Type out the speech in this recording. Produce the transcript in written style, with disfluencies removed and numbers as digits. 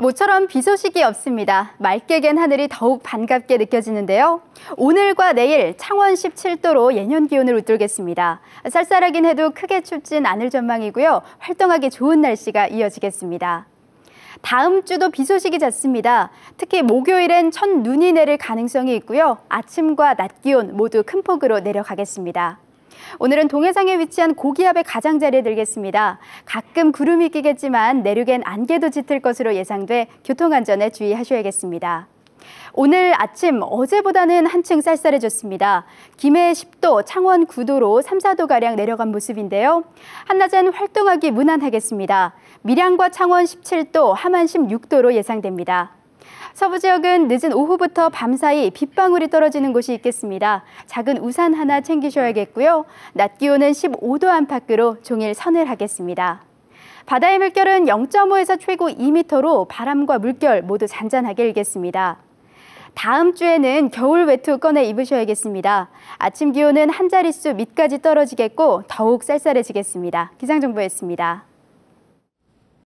모처럼 비 소식이 없습니다. 맑게 갠 하늘이 더욱 반갑게 느껴지는데요. 오늘과 내일 창원 17도로 예년 기온을 웃돌겠습니다. 쌀쌀하긴 해도 크게 춥진 않을 전망이고요. 활동하기 좋은 날씨가 이어지겠습니다. 다음 주도 비 소식이 잦습니다. 특히 목요일엔 첫눈이 내릴 가능성이 있고요. 아침과 낮 기온 모두 큰 폭으로 내려가겠습니다. 오늘은 동해상에 위치한 고기압의 가장자리에 들겠습니다. 가끔 구름이 끼겠지만 내륙엔 안개도 짙을 것으로 예상돼 교통안전에 주의하셔야겠습니다. 오늘 아침 어제보다는 한층 쌀쌀해졌습니다. 김해 10도, 창원 9도로 3, 4도가량 내려간 모습인데요. 한낮엔 활동하기 무난하겠습니다. 밀양과 창원 17도, 함안 16도로 예상됩니다. 서부 지역은 늦은 오후부터 밤사이 빗방울이 떨어지는 곳이 있겠습니다. 작은 우산 하나 챙기셔야겠고요. 낮 기온은 15도 안팎으로 종일 서늘하겠습니다. 바다의 물결은 0.5에서 최고 2m로 바람과 물결 모두 잔잔하게 일겠습니다. 다음 주에는 겨울 외투 꺼내 입으셔야겠습니다. 아침 기온은 한 자릿수 밑까지 떨어지겠고 더욱 쌀쌀해지겠습니다. 기상정보였습니다.